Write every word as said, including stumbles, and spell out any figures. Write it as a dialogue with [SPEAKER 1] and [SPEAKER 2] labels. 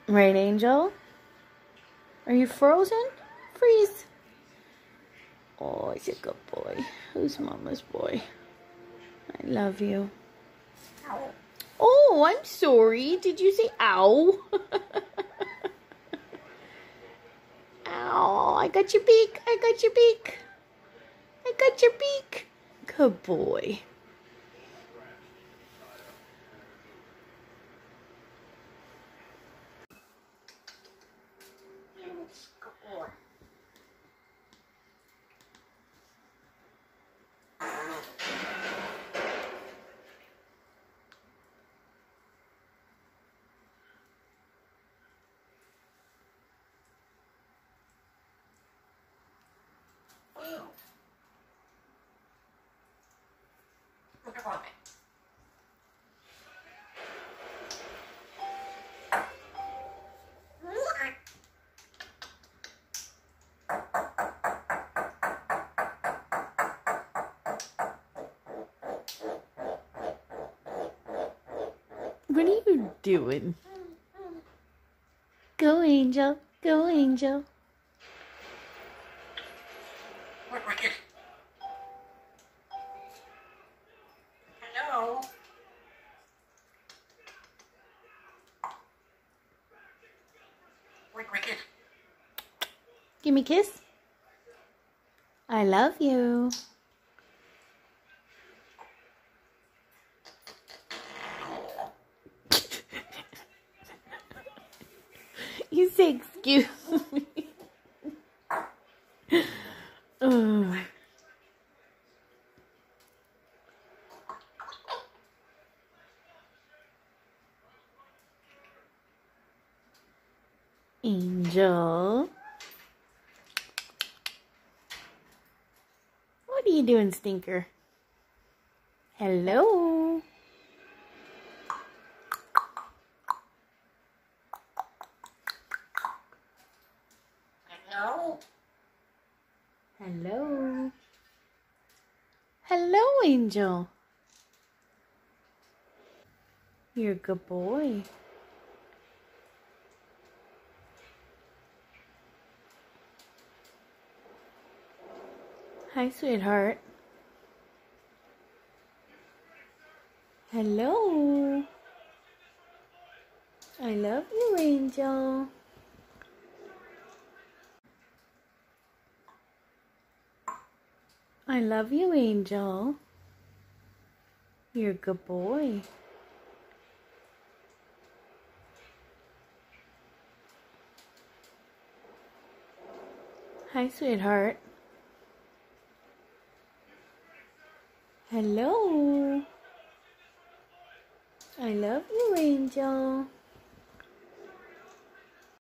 [SPEAKER 1] Right, Angel? Are you frozen? Freeze. Oh, he's a good boy. Who's Mama's boy? I love you.
[SPEAKER 2] Ow.
[SPEAKER 1] Oh, I'm sorry. Did you say ow? Ow, I got your beak. I got your beak. I got your beak. Good boy. What are you doing? Go, Angel. Go, Angel.
[SPEAKER 2] Hello.
[SPEAKER 1] Give me a kiss. I love you. You say excuse me. Oh. Angel. What are you doing, Stinker? Hello.
[SPEAKER 2] Hello.
[SPEAKER 1] Hello. Hello, Angel. You're a good boy. Hi, sweetheart. Hello. I love you, Angel. I love you, Angel. You're a good boy. Hi, sweetheart. Hello. I love you, Angel.